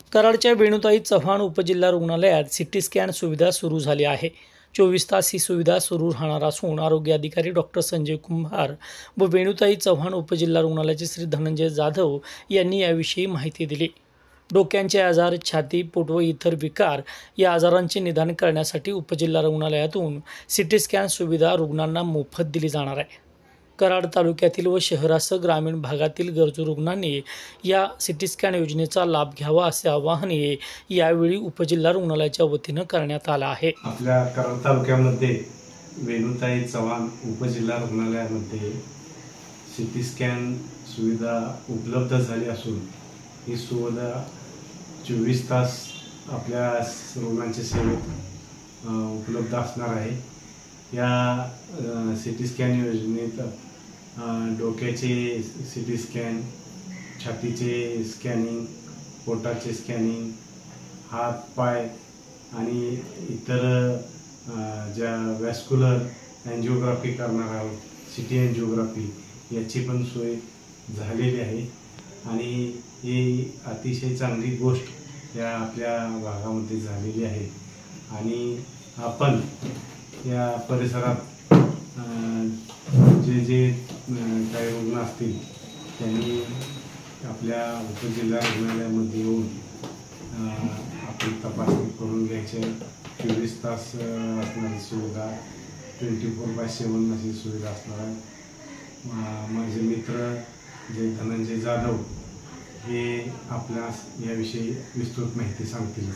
कराडच्या वेणुताई चव्हाण उपजिल्हा रुग्णालयात सिटी स्कॅन सुविधा सुरू झाली आहे। 24 तास ही सुविधा सुरू राहणार असून आरोग्य अधिकारी डॉक्टर संजय कुंभार व वेणुताई चव्हाण उपजिल्हा रुग्णालयाचे श्री धनंजय जाधव यांनी याविषयी माहिती दिली। डोक्यांचे आजार, छाती, पोट व इतर विकार या आजारांचे निदान करण्यासाठी उपजिल्हा रुग्णालयातून सिटी स्कॅन सुविधा रुग्णांना मोफत दिली जाणार आहे। कराड तालुक्यातील व शहरासह ग्रामीण भागातील गरजू रुग्णांनी या सिटी स्कॅन योजनेचा लाभ घ्यावा असे आवाहन यावेळी उपजिल्हा रुग्णालयाच्या वतीनं करण्यात आलं आहे। आपल्या कराड तालुक्यामध्ये वेणुताई चव्हाण उपजिल्हा रुग्णालयामध्ये सिटी स्कॅन सुविधा उपलब्ध झाली असून ही सुविधा 24 तास आपल्या रुग्णांच्या सेवेत उपलब्ध असणार आहे। या सिटी स्कॅन योजनेत डोक्याचे सिटी स्कॅन, छातीचे स्कॅनिंग, पोटाचे स्कॅनिंग, हात पाय आणि इतर ज्या वॅस्क्युलर अँजिओग्राफी करणार आहोत, सिटी अँजिओग्राफी याची पण सोय झालेली आहे आणि ही अतिशय चांगली गोष्ट या आपल्या भागामध्ये झालेली आहे। आणि आपण या परिसरात जे काही रुग्ण असतील त्यांनी आपल्या उपजिल्हा रुग्णालयामध्ये येऊन आपली तपासणी करून घ्यायची। 24 तास असणारी सुविधा, 24/7 अशी सुविधा असणार आहे। माझे मित्र जे धनंजय जाधव हे आपल्यास याविषयी विस्तृत माहिती सांगतील।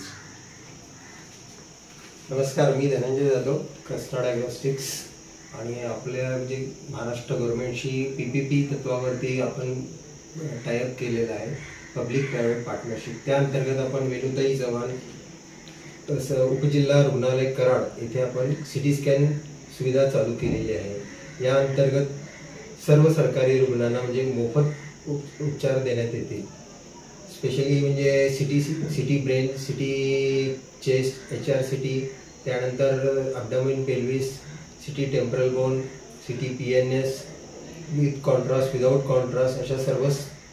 नमस्कार, मी धनंजय जाधव, कृष्णा डायग्नोस्टिक्स आणि आपल्या महाराष्ट्र गव्हर्नमेंटशी PPP तत्वावरती आपण टायअप केलेला आहे, पब्लिक प्रायव्हेट पार्टनरशिप। त्या अंतर्गत आपण वेणुताई चव्हाण उपजिल्हा रुग्णालय कराड येथे आपण सिटी स्कॅन सुविधा चालू केलेली आहे। या अंतर्गत सर्व सरकारी रुग्णांना मोफत उपचार देण्यात येतील। Specially CT brain, CT chest, HRCT, त्यानंतर abdomen, pelvis, CT temporal bone, CT PNS with contrast, without contrast अशा सर्व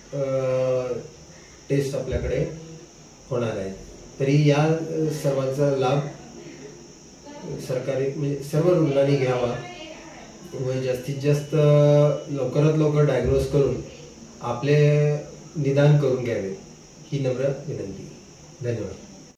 टेस्ट आपल्याकडे होणार आहेत। तरी या सर्वांचा लाभ सरकारी सर्व रुग्णांनी घ्यावा व जास्तीत जास्त लवकरात लवकर डायग्नोज करून आपले निदान करून घ्यावे ही नम्र विनंती। धन्यवाद।